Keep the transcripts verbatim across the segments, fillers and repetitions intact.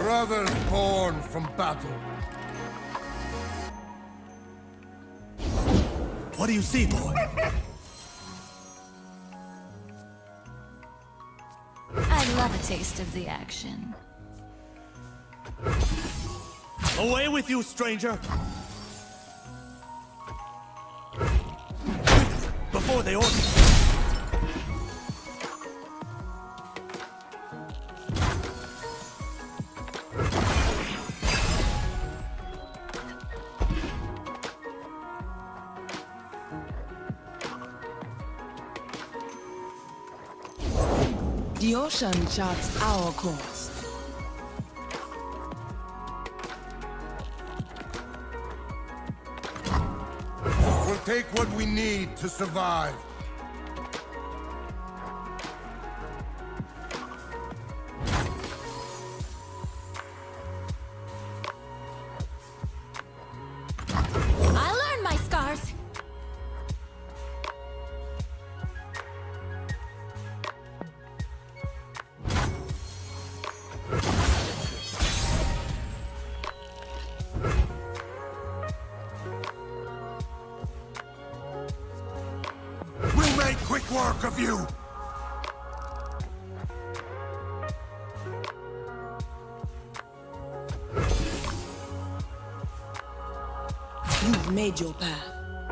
Brothers born from battle. What do you see, boy? I love a taste of the action. Away with you, stranger! Before they order. The ocean charts our course. We'll take what we need to survive. I learned my scars. We'll make quick work of you! You've made your path.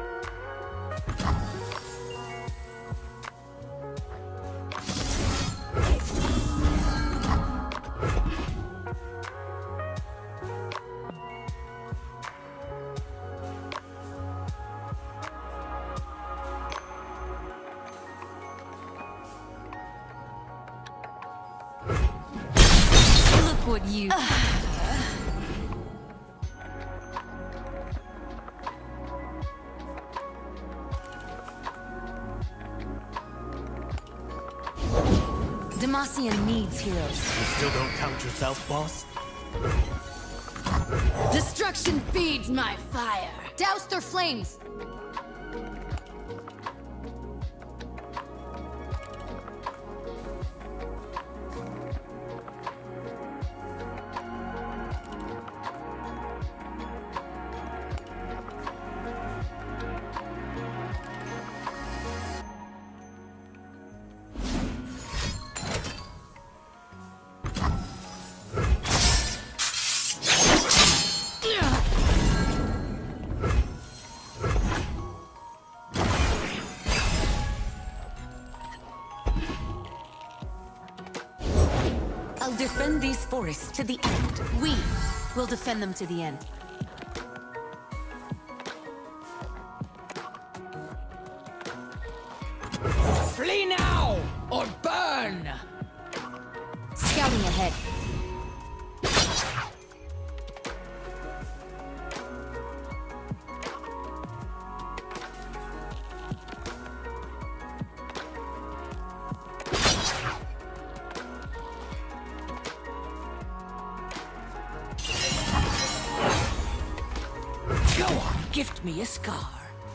Look what you... Demacian needs heroes. You still don't count yourself, boss? Destruction feeds my fire. Douse their flames. I'll defend these forests to the end. We will defend them to the end. Flee now, or burn! Scouting ahead. Go on, gift me a scar.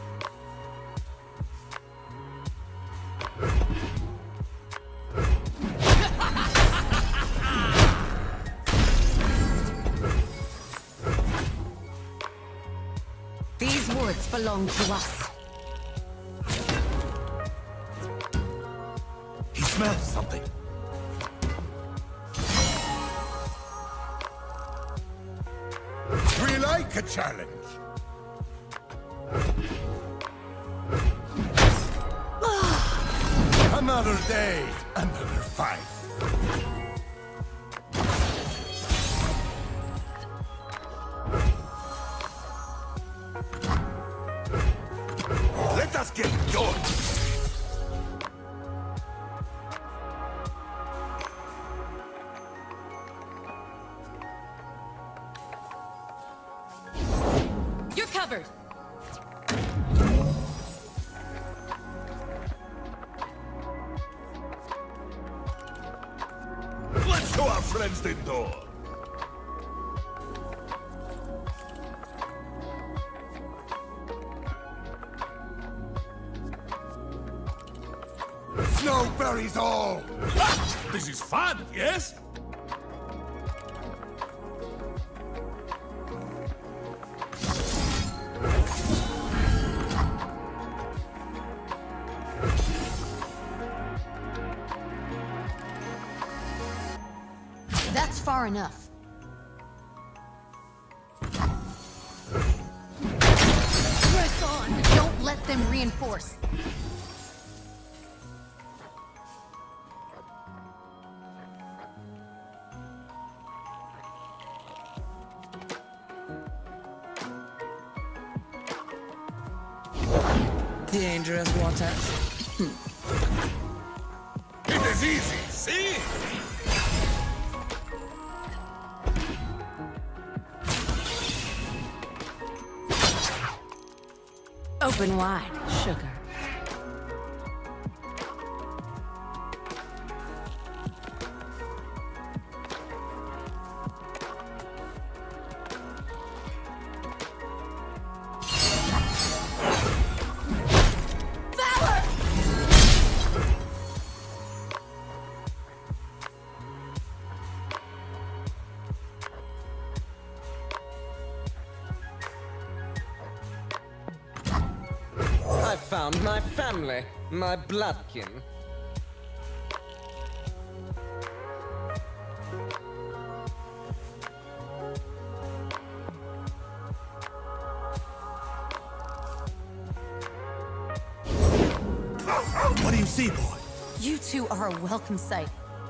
These woods belong to us. He smells something. We like a challenge. Another day, another fight. Let us get going! You're covered. Let's show our friends the door! Snow buries all! This is fun, yes? far enough. Press on! Don't let them reinforce. Dangerous water. It is easy, see? Open wide, sugar. I found my family, my bloodkin. What do you see, boy? You two are a welcome sight.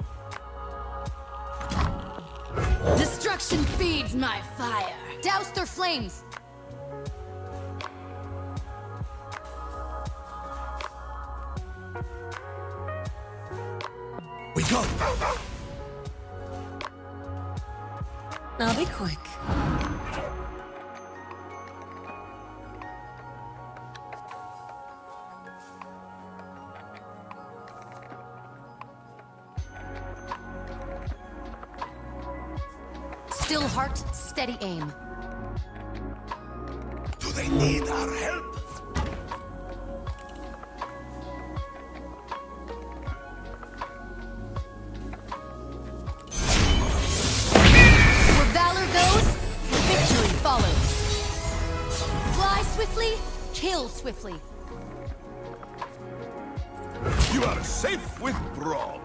Destruction feeds my fire. Douse their flames. We go! I'll be quick. Still heart, steady aim. Do they need our help? Where valor goes, victory follows. Fly swiftly, kill swiftly. You are safe with Braum.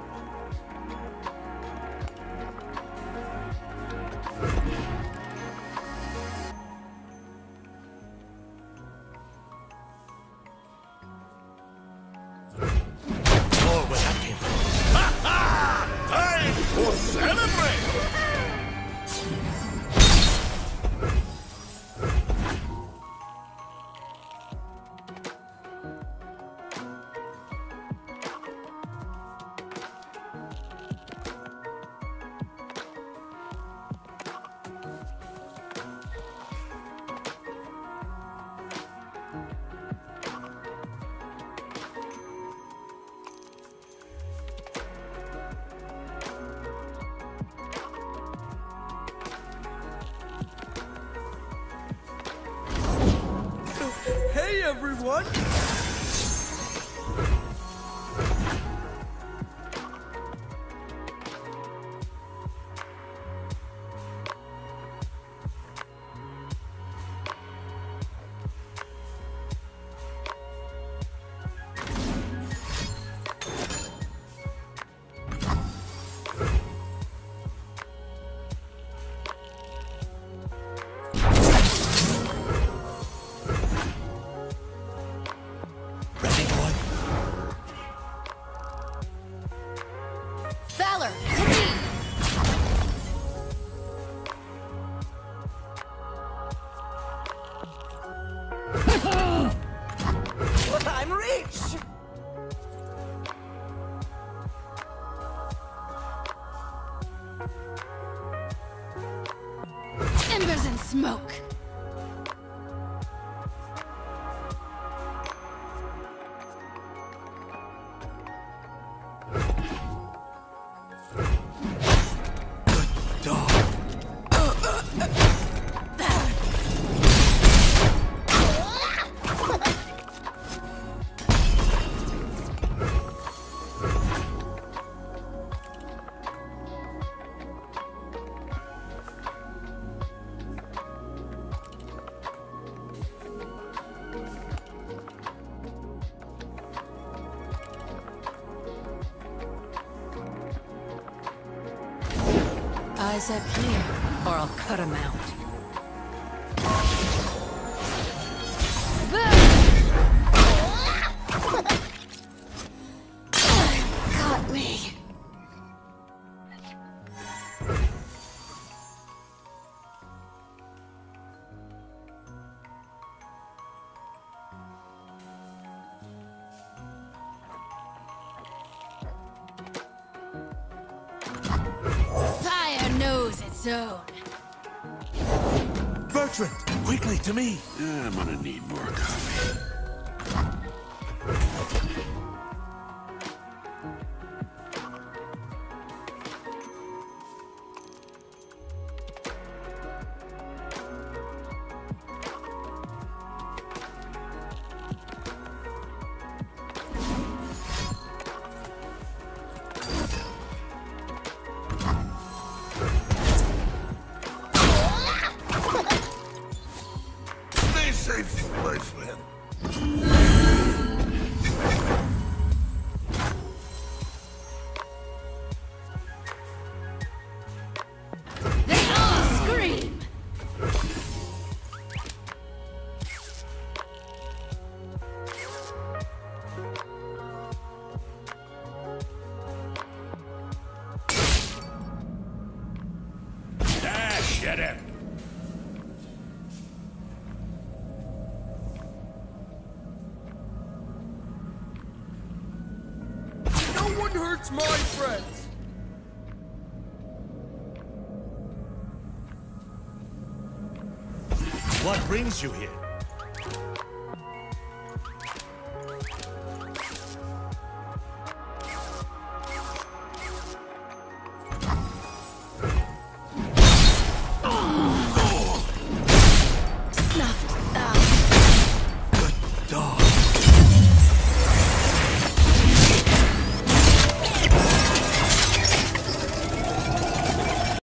Oh, where that came from. Ha ha! Time to celebrate! Hey everyone! Ready, boy? Valor, to me! I'm rich! Embers and smoke. Dog. allies up here. Or I'll cut him out. Got me. Fire knows its own. Bertrand, quickly to me. I'm gonna need more coffee. Stay safe, my friend. They all scream. Dash at him! No one hurts my friends. What brings you here? Snuffed out. Dog.